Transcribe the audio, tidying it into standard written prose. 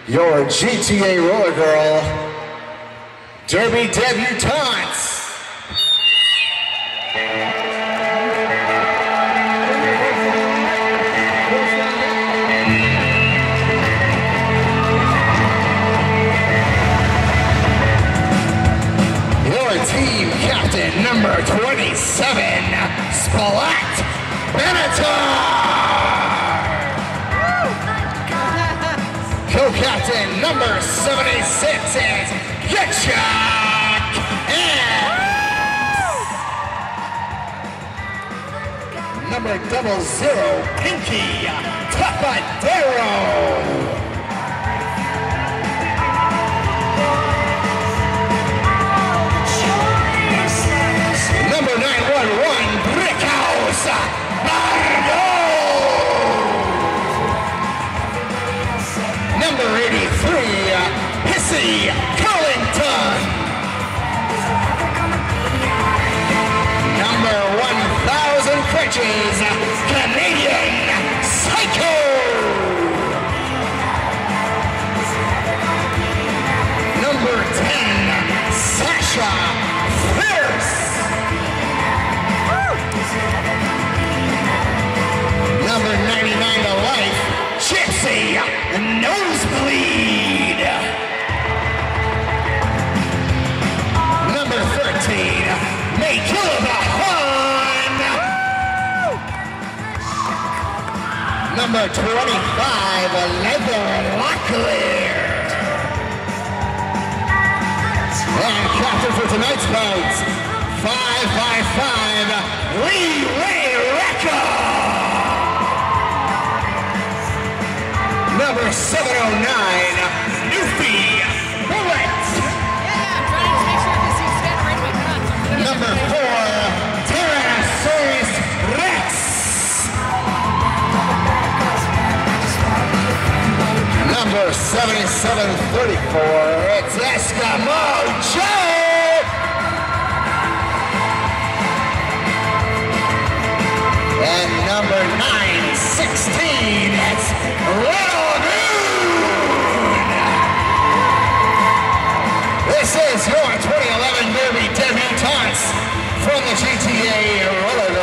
your GTA Roller Girl Derby debutantes. Team captain number 27, Splat Benatar. Co-captain number 76 is Getchuk. And number 00, Pinky Tapadero. Number 911, Brickhouse Bardo. Number 83, Hissy Collington. Number 1000 Crutches, Canadian Psycho. Number 10, Sasha Fierce. Number 99 to life, Gypsy Nosebleed. Number 13, Makilabahan. Number 25, Leather Locklear. And captain for tonight's bout, 5x5, Lee Ray Recca. Number 709, Newfie Bullet. I'm trying to make sure this is kind of right my gun. Number 4, Tyrannosaurus Rex. Number 7734, it's Eskimo Joe. And number 916, it's Little Moon. This is your 2011 Derby debutantes from the GTA Roller